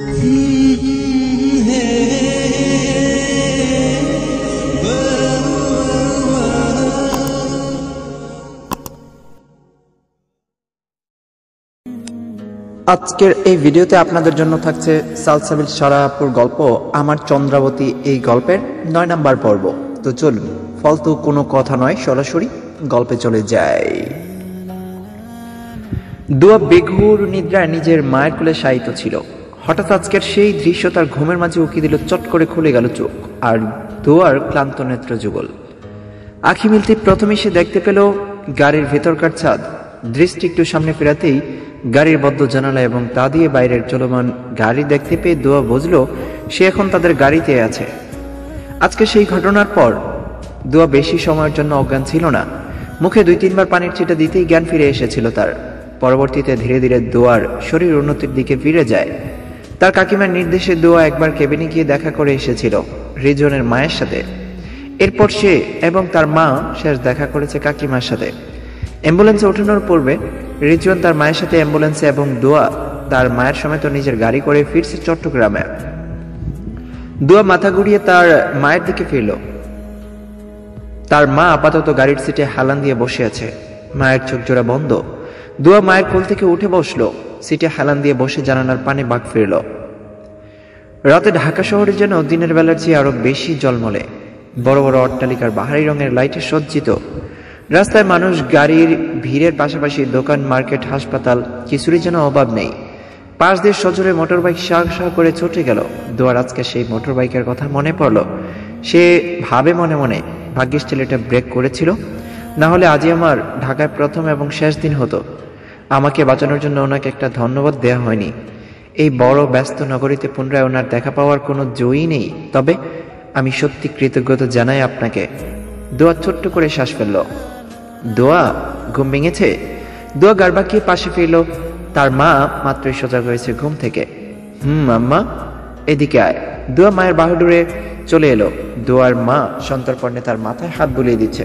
আজকের এই ভিডিওতে আপনাদের জন্য থাকছে সালসাবিল সারাপুর গল্প আমার চন্দ্রাবতী, এই গল্পের 9 নম্বর পর্ব। তো চলুন ফালতু কোনো কথা নয়, সরাসরি গল্পে চলে যায়। দুয়া বেঘোর নিদ্রায় নিজের মায়ের কোলে শায়িত ছিল। হঠাৎ আজকের সেই দৃশ্য তার ঘুমের মাঝে উকি দিল। চট করে খুলে গেল চোখ, আর দুয়ার ক্লান্ত নেত্র যুগল। আঁখি মিলতে প্রথমে সে দেখতে পেল গাড়ির ভেতরকার ছাদ। দৃষ্টি একটু সামনে ফেরাতেই গাড়ির বদ্ধ জানালা এবং তা দিয়ে বাইরের চলমান গাড়ি দেখতে পেয়ে দোয়া বুঝল সে এখন তাদের গাড়িতে আছে। আজকে সেই ঘটনার পর দোয়া বেশি সময়ের জন্য অজ্ঞান ছিল না। মুখে 2-3 বার পানির ছিটা দিতেই জ্ঞান ফিরে এসেছিল তার। পরবর্তীতে ধীরে ধীরে দোয়ার শরীর উন্নতির দিকে ফিরে যায়। তার কাকিমার নির্দেশে দোয়া একবার কেবিনে গিয়ে দেখা করে এসেছিল রিজনের মায়ের সাথে। এরপর সে এবং তার মা শেষ দেখা করেছে কাকিমার সাথে। অ্যাম্বুলেন্সে ওঠানোর পূর্বে রিজওয়ান তার মায়ের সাথে অ্যাম্বুলেন্সে এবং দোয়া তার মায়ের সমেত নিজের গাড়ি করে ফিরছে চট্টগ্রামে। দোয়া মাথা ঘুরিয়ে তার মায়ের দিকে ফিরল। তার মা আপাতত গাড়ির সিটে হেলান দিয়ে বসে আছে, মায়ের চোখ জোড়া বন্ধ। দোয়া মায়ের কোল থেকে উঠে বসলো, সিটে হেলান দিয়ে বসে জানালার পানে বাঁক ফিরল। রাতে ঢাকা শহরে যেন দিনের বেলার চেয়ে আরো বেশি জলমলে। বড় বড় অট্টালিকার বাহারি রঙের লাইটে সজ্জিত। রাস্তায় মানুষ, গাড়ির ভিড়ের পাশাপাশি দোকান, মার্কেট, হাসপাতাল, কিছুরই যেন অভাব নেই। পাশ দিয়ে সজোরে মোটরবাইক শাহ শাহ করে ছুটে গেল। দোয়ার আজকে সেই মোটরবাইকের কথা মনে পড়ল। সে ভাবে মনে মনে, ভাগ্যিস ছেলেটা ব্রেক করেছিল, না হলে আজই আমার ঢাকায় প্রথম এবং শেষ দিন হতো। আমাকে বাঁচানোর জন্য ওনাকে একটা ধন্যবাদ দেওয়া হয়নি। এই বড় ব্যস্ত নগরীতে পুনরায় ওনার দেখা পাওয়ার কোনো জয়ই নেই, তবে আমি সত্যি কৃতজ্ঞতা জানাই আপনাকে। দোয়া ছোট্ট করে শ্বাস ফেলল। দোয়া ঘুম ভেঙেছে? দোয়া গারবাকিয়ে পাশে ফিরল। তার মা মাত্রই সজাগ হয়েছে ঘুম থেকে। আম্মা এদিকে আয়। দোয়া মায়ের বাহুডোরে চলে এলো। দোয়ার মা সন্তর্পণে তার মাথায় হাত বুলিয়ে দিচ্ছে।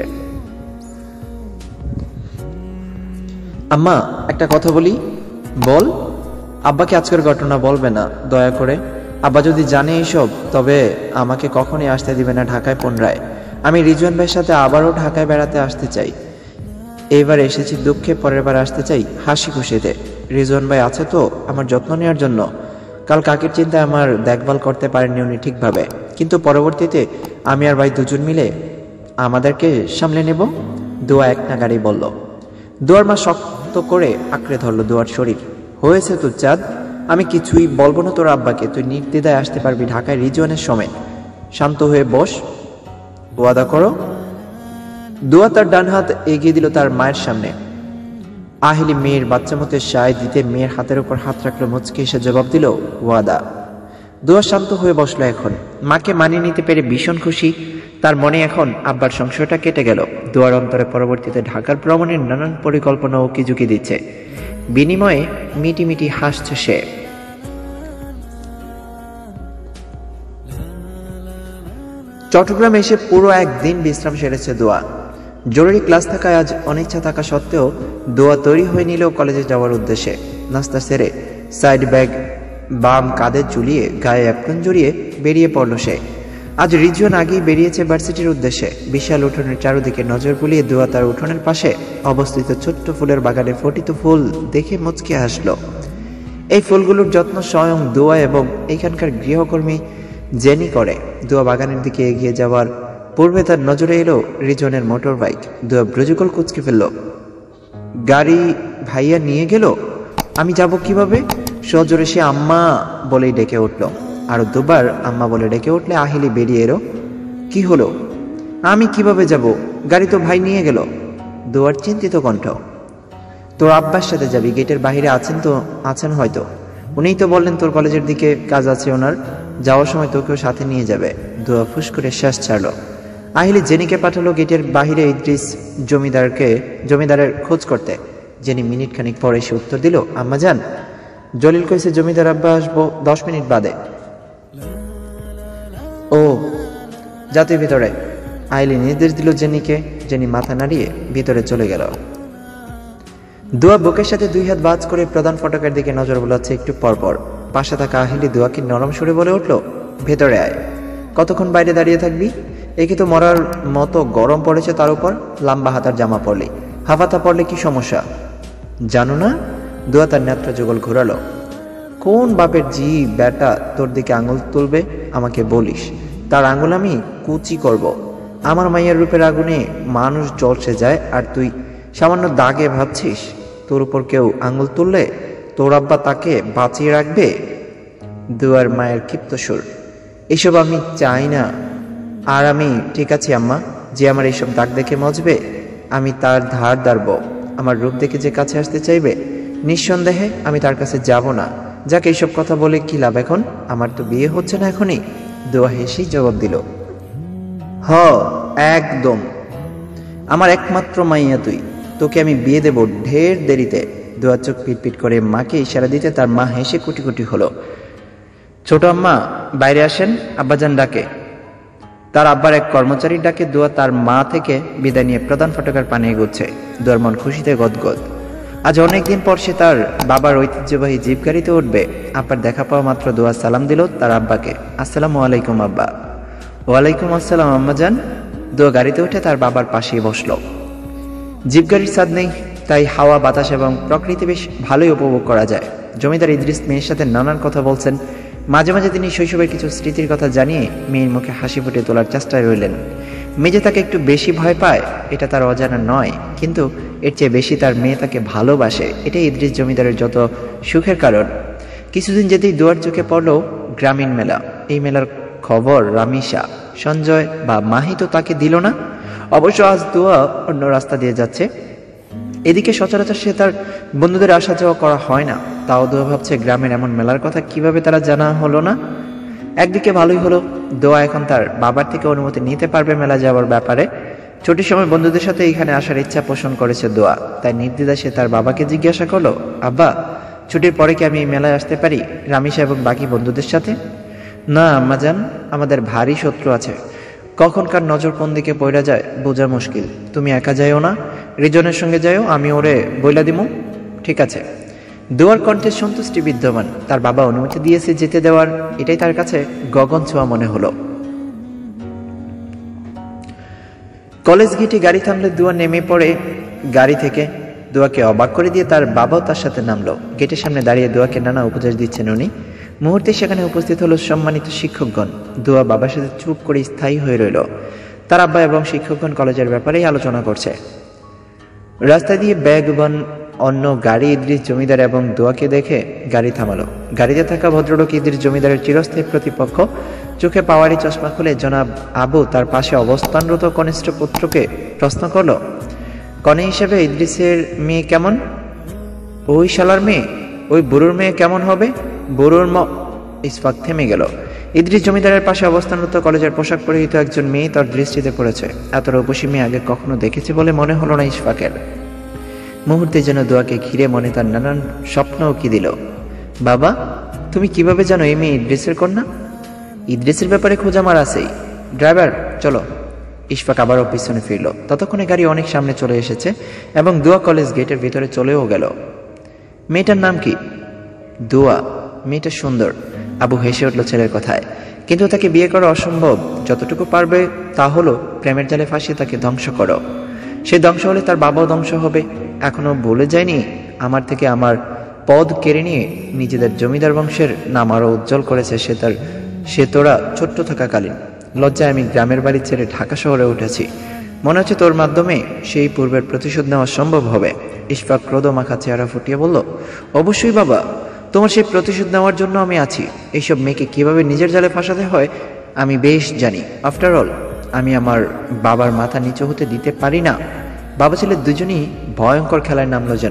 আম্মা একটা কথা বলি। বল। আব্বাকে আজকের ঘটনা বলবে না দয়া করে। আব্বা যদি জানে এইসব, তবে আমাকে কখনই আসতে দিবে না ঢাকায় পুনরায়। আমি রিজওয়ান ভাইয়ের সাথে আবারও ঢাকায় বেড়াতে আসতে চাই। এবার এসেছি দুঃখে, পরের বার আসতে চাই হাসি খুশিতে। রিজওয়ান ভাই আছে তো আমার যত্ন নেওয়ার জন্য। কাল কাকির চিন্তায় আমার দেখভাল করতে পারেননি উনি ঠিকভাবে, কিন্তু পরবর্তীতে আমি আর ভাই দুজন মিলে আমাদেরকে সামলে নেব। দোয়া এক নাগাড়ি বলল। দোয়ার মা শক্ত করে আঁকড়ে ধরল দোয়ার শরীর। হয়েছে তো চাঁদ, আমি কিছুই বলবো না তোর আব্বাকে। তুই নির্দ্বিধায় আসতে পারবি ঢাকায় রিজওয়ানের সমেত। শান্ত হয়ে বস, ওয়াদা করো। দোয়া তার ডান হাত এগিয়ে দিল তার মায়ের সামনে। আহিলি মেয়ের বাচ্চা মতো সায় দিতে মেয়ের হাতের উপর হাত রাখলো। মুচকে এসে জবাব দিল, ওয়াদা। দোয়া শান্ত হয়ে বসলো। এখন মাকে মানিয়ে নিতে পেরে ভীষণ খুশি। তার মনে এখন আব্বার সংশয়টা কেটে গেল। দোয়ার অন্তরে পরবর্তীতে ঢাকার ভ্রমণের নানান পরিকল্পনা উকি ঝুঁকি দিচ্ছে। বিনিময়ে মিটি মিটি হাসছে সে। চট্টগ্রামে এসে পুরো একদিন বিশ্রাম সেরেছে দোয়া। জরুরি ক্লাস থাকায় আজ অনিচ্ছা থাকা সত্ত্বেও দোয়া তৈরি হয়ে নিল কলেজে যাওয়ার উদ্দেশ্যে। নাস্তা সেরে সাইড ব্যাগ বাম কাঁধে ঝুলিয়ে গায়ে অ্যাপ্রন জড়িয়ে বেরিয়ে পড়ল সে। আজ রিজওয়ান আগেই বেরিয়েছে ভার্সিটির উদ্দেশ্যে। বিশাল উঠোনের চারদিকে নজর বুলিয়ে দোয়া তার উঠোনের পাশে অবস্থিত ছোট্ট ফুলের বাগানে ফটিত ফুল দেখে মুচকে হাসল। এই ফুলগুলোর যত্ন স্বয়ং দোয়া এবং এখানকার গৃহকর্মী জেনি করে। দোয়া বাগানের দিকে এগিয়ে যাওয়ার পূর্বে তার নজরে এলো রিজওয়ানের মোটর বাইক। দোয়া ব্রুজুকল কুচকে ফেলল। গাড়ি ভাইয়া নিয়ে গেল, আমি যাব কিভাবে? সজোরে সে আম্মা বলেই ডেকে উঠল। আরো দুবার আম্মা বলে ডেকে উঠলে আহিলি বেরিয়ে এলো। কি হলো? আমি কিভাবে যাব? গাড়ি তো ভাই নিয়ে গেল। দোয়ার চিন্তিত কণ্ঠ। তোর আব্বার সাথে যাবি, গেটের বাইরে আছেন হয়তো। উনিই তো বললেন তোর কলেজের দিকে কাজ আছে ওনার, যাওয়ার সময় তোকেও সাথে নিয়ে যাবে। দোয়া ফুস করে শ্বাস ছাড়লো। আহিলি জেনিকে পাঠালো গেটের বাহিরে ইদ্রিস জমিদারের খোঁজ করতে। জেনি মিনিট খানিক পরে এসে উত্তর দিল, আম্মা যান, জলিল কইছে জমিদার আব্বা আসবো 10 মিনিট বাদে। ও যা তুই ভিতরে। আহিলি নির্দেশ দিল জেনিকে। জেনি মাথা নাড়িয়ে ভিতরে চলে গেল। দোয়া বুকের সাথে 2 হাত বাজ করে প্রধান ফটকের দিকে নজর বোলাচ্ছে একটু পরপর। পাশে থাকা আহিলি দোয়াকে নরম সুরে বলে উঠল, ভেতরে আয়। কতক্ষণ বাইরে দাঁড়িয়ে থাকবি? একে তো মরার মতো গরম পড়েছে, তার উপর লম্বা হাতার জামা পরলে, হাফাতা পরলে কি সমস্যা জানো না? দোয়া তার নেত্র যুগল ঘোরালো। কোন বাপের জি বেটা তোর দিকে আঙুল তুলবে আমাকে বলিস? তার আঙুল আমি কুচি করব। আমার মাইয়ার রূপের আগুনে মানুষ জ্বলসে যায়, আর তুই সামান্য দাগে ভাবছিস তোর উপর কেউ আঙুল তুললে তোর আব্বা তাকে বাঁচিয়ে রাখবে? দুয়ার মায়ের ক্ষিপ্ত সুর, এসব আমি চাই না। আর আমি ঠিক আছি আম্মা, যে আমার এইসব দাগ দেখে মজবে আমি তার ধার ধারব। আমার রূপ দেখে যে কাছে আসতে চাইবে নিঃসন্দেহে আমি তার কাছে যাব না। যাকে এইসব কথা বলে কি লাভ এখন? আমার তো বিয়ে হচ্ছে না এখনই। দোয়া হেসেই জবাব দিল, হ একদম, আমার একমাত্র মাইয়া তুই, তোকে আমি বিয়ে দেব ঢের দেরিতে। দোয়া চোখ পিটপিট করে মাকে ইশারা দিতে তার মা হেসে কুটি কুটি হলো। ছোট আম্মা বাইরে আসেন, আব্বাজান ডাকে। তার আব্বার এক কর্মচারীর ডাকে দোয়া তার মা থেকে বিদায় নিয়ে প্রধান ফটকের পানে এগোচ্ছে। দোয়ার মন খুশিতে গদগদ। আজ অনেকদিন পর সে তার বাবার ঐতিহ্যবাহী জিপ গাড়িতে উঠবে। আব্বার দেখা পাওয়া মাত্র দোয়া সালাম দিল তার আব্বাকে, আসসালামু আলাইকুম আব্বা। ওয়ালাইকুম আসসালাম আম্মাজান। দোয়া গাড়িতে উঠে তার বাবার পাশেই বসল। জিপ গাড়ির স্বাদ নেই, তাই হাওয়া বাতাস এবং প্রকৃতি বেশ ভালোই উপভোগ করা যায়। জমিদার ইদ্রিস মেয়ের সাথে নানান কথা বলছেন। মাঝে মাঝে তিনি শৈশবের কিছু স্মৃতির কথা জানিয়ে মেয়ের মুখে হাসি ফুটে তোলার চেষ্টায় রইলেন। মেয়ে যে তাকে একটু বেশি ভয় পায় এটা তার অজানা নয়, কিন্তু এর চেয়ে বেশি তার মেয়ে তাকে ভালোবাসে, এটাই ইদ্রিস জমিদারের যত সুখের কারণ। কিছুদিন যেতেই দুয়ার চোখে পড়ল গ্রামীণ মেলা। এই মেলার খবর রামিসা, সঞ্জয় বা মাহি তো তাকে দিল না। অবশ্য আজ দোয়া অন্য রাস্তা দিয়ে যাচ্ছে, এদিকে সচরাচর সে তার বন্ধুদের আসা যাওয়া করা হয় না। তাও দোয়া ভাবছে গ্রামের এমন মেলার কথা কিভাবে তারা জানা হলো না। একদিকে ভালোই হলো, দোয়া এখন তার বাবার থেকে অনুমতি নিতে পারবে মেলা যাওয়ার ব্যাপারে। ছুটির সময় বন্ধুদের সাথে এখানে আসার ইচ্ছা পোষণ করেছে দোয়া, তাই নির্দ্বিধায় সে তার বাবাকে জিজ্ঞাসা করলো, আব্বা ছুটির পরে কি আমি এই মেলায় আসতে পারি রামিসা এবং বাকি বন্ধুদের সাথে? না আম্মাজান, আমাদের ভারী শত্রু আছে, কখনকার নজর কোন দিকে পড়া যায় বোঝা মুশকিল। তুমি একা যাইও না, রিজনের সঙ্গে যাইও, আমি ওরে বইলা দিমু। ঠিক আছে। দোয়ার কণ্ঠে সন্তুষ্টি বিদ্যমান। তার বাবা অনুমতি দিয়েছে যেতে দেওয়ার, এটাই তার কাছে গগন ছোঁয়া মনে হলো। কলেজ গেটে গাড়ি থামলে দোয়া নেমে পড়ে গাড়ি থেকে। দোয়াকে অবাক করে দিয়ে তার বাবাও তার সাথে নামলো। গেটের সামনে দাঁড়িয়ে দোয়াকে নানা উপদেশ দিচ্ছেন উনি। মুহূর্তে সেখানে উপস্থিত হলো সম্মানিত শিক্ষকগণ। দোয়া বাবার সাথে চুপ করে স্থায়ী হয়ে রইল। তার আব্বা এবং শিক্ষকগণ কলেজের ব্যাপারেই আলোচনা করছে। রাস্তা দিয়ে ব্যাগবান অন্য গাড়ি ইদ্রিস জমিদার এবং দোয়াকে দেখে গাড়ি থামালো। গাড়িতে থাকা ভদ্রলোক ইদ্রিস জমিদারের চিরস্থায়ী প্রতিপক্ষ। চোখে পাওয়ারি চশমা খুলে জনাব আবু তার পাশে অবস্থানরত কনিষ্ঠ পুত্রকে প্রশ্ন করল, কনে হিসেবে ইদ্রিসের মেয়ে কেমন? ওই শালার মেয়ে? ওই বুড়োর মেয়ে কেমন হবে? বুড়োর ইসফাক থেমে গেল। ইদ্রিস জমিদারের পাশে অবস্থানরত কলেজের পোশাক পরিহিত একজন মেয়ে তার দৃষ্টিতে পড়েছে। এত রূপসী মেয়ে আগে কখনো দেখেছে বলে মনে হলো না ইসফাকের। মুহূর্তে যেন দোয়াকে ঘিরে মনে তার নানান স্বপ্নও কি দিল। বাবা তুমি কিভাবে জানো এই মেয়ে ইদ্রিসের কন্যা? ইদ্রিসের ব্যাপারে খোঁজ আমার আছেই। ড্রাইভার চলো। ইশফাক আবারও পিছনে ফিরল। ততক্ষণে গাড়ি অনেক সামনে চলে এসেছে এবং দোয়া কলেজ গেটের ভিতরে চলেও গেল। মেয়েটার নাম কি? দোয়া। মেয়েটা সুন্দর। আবু হেসে উঠল ছেলের কথায়। কিন্তু তাকে বিয়ে করা অসম্ভব। যতটুকু পারবে তা হলো প্রেমের জালে ফাঁসিয়ে তাকে ধ্বংস করো। সে ধ্বংস হলে তার বাবাও ধ্বংস হবে। এখনো ভুলে যায়নি আমার থেকে আমার পদ কেড়ে নিয়ে নিজেদের জমিদার বংশের নাম আরো উজ্জ্বল করেছে সে তোরা ছোট্ট থাকাকালীন। লজ্জায় আমি গ্রামের বাড়ি ছেড়ে ঢাকা শহরে উঠেছি। মনে হচ্ছে তোর মাধ্যমে সেই পূর্বের প্রতিশোধ নেওয়া সম্ভব হবে। ইশফাক ক্রোধ মাখা চেহারা ফুটিয়ে বলল, অবশ্যই বাবা, তোমার সেই প্রতিশোধ নেওয়ার জন্য আমি আছি। এইসব মেয়েকে কিভাবে নিজের জালে ফাঁসাতে হয় আমি বেশ জানি। আফটার অল আমি আমার বাবার মাথা নিচু হতে দিতে পারি না। বাবা ছেলে দুজনই ভয়ঙ্কর খেলায় নামলো যেন।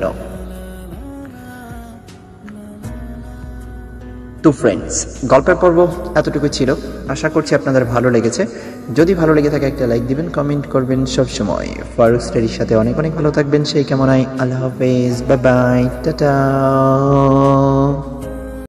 টু ফ্রেন্ডস, গল্পের পর্ব এতটুকু ছিল। আশা করছি আপনাদের ভালো লেগেছে। যদি ভালো লেগে থাকে একটা লাইক দিবেন, কমেন্ট করবেন। সবসময় ফারুক স্টাডির সাথে অনেক অনেক ভালো থাকবেন সেই কামনায়। আল্লাহ হাফেজ, বাই বাই, টাটা।